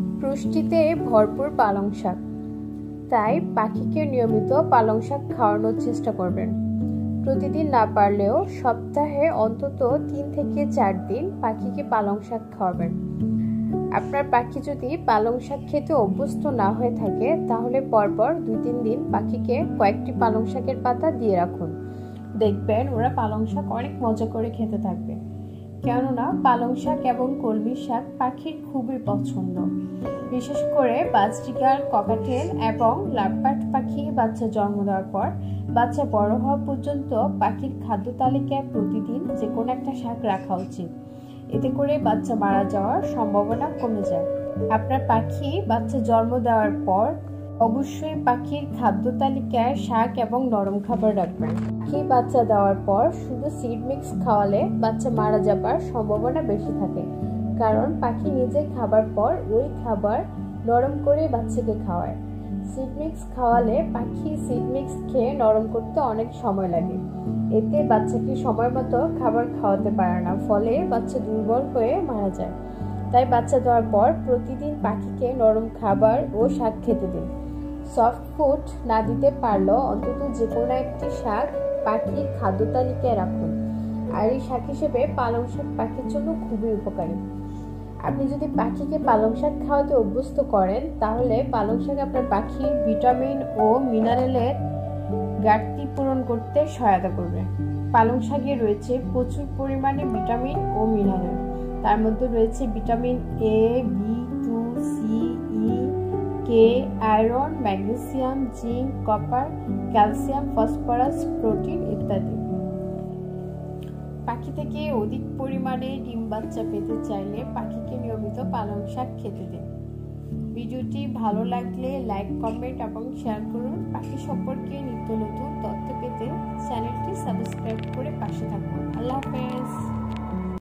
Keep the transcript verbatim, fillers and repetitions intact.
পুষ্টিতে ভরপুর পালং শাক, তাই পাখিকে নিয়মিত পালং শাক খাওয়ানোর চেষ্টা করবেন। প্রতিদিন না পারলেও সপ্তাহে অন্তত তিন থেকে চার দিন পাখিকে পালং শাক খাওয়াবেন। আপনার পাখি যদি পালং শাক খেতে অভ্যস্ত না হয়ে থাকে তাহলে পরপর দুই তিন দিন পাখিকে কয়েকটি পালং শাকের পাতা দিয়ে রাখুন। দেখবেন ওরা পালং শাক অনেক মজা করে খেতে থাকবে। কেননা পালং শাক এবং কলমি শাক পাখির খুবই পছন্দ। বিশেষ করে বাজরিগার, ককাটেল এবং লাভবার্ড পাখি বাচ্চা জন্ম দেওয়ার পর বাচ্চা বড় হওয়া পর্যন্ত পাখির খাদ্য তালিকায় প্রতিদিন যে কোনো একটা শাক রাখা উচিত। এতে করে বাচ্চা মারা যাওয়ার সম্ভাবনা কমে যায়। আপনার পাখি বাচ্চা জন্ম দেওয়ার পর অবশ্যই পাখির খাদ্য তালিকায় শাক এবং নরম খাবার রাখবেন। পাখি বাচ্চা দেওয়ার পর শুধু সিড মিক্স খাওয়ালে বাচ্চা মারা যাবার সম্ভাবনা বেশি থাকে, কারণ পাখি নিজে খাবার পর ওই খাবার নরম করে বাচ্চাকে খাওয়ায়। সিড মিক্স খাওয়ালে পাখি সিড মিক্স খেয়ে নরম করতে অনেক সময় লাগে। এতে বাচ্চাকে সময় মতো খাবার খাওয়াতে পারে না, ফলে বাচ্চা দুর্বল হয়ে মারা যায়। তাই বাচ্চা দেওয়ার পর প্রতিদিন পাখিকে নরম খাবার ও শাক খেতে দিন। সফট ফুড না দিতে পারলেও অন্তত যে কোনো একটি শাক পাখির খাদ্য তালিকায় রাখুন। আর এই শাক হিসেবে পালং শাক পাখির জন্য খুবই উপকারী। আপনি যদি পাখিকে পালং শাক খাওয়াতে অভ্যস্ত করেন তাহলে পালং শাক আপনার পাখির ভিটামিন ও মিনারেলের ঘাটতি পূরণ করতে সহায়তা করবে। পালং শাকে রয়েছে প্রচুর পরিমাণে ভিটামিন ও মিনারেল। তার মধ্যে রয়েছে vitamin A, B two, C, E, K, iron, magnesium, zinc, copper, calcium, phosphorus, protein ইত্যাদি। পাখি থেকে অধিক পরিমাণে ডিম বাচ্চা পেতে চাইলে পাখিকে নিয়মিত পালং শাক খেতে দিন। ভিডিওটি ভালো লাগলে লাইক, কমেন্ট এবং শেয়ার করুন। পাখি সম্পর্কে নিত্য নতুন তথ্য পেতে চ্যানেলটি সাবস্ক্রাইব করে পাশে থাকুন। আল্লাহ হাফেজ।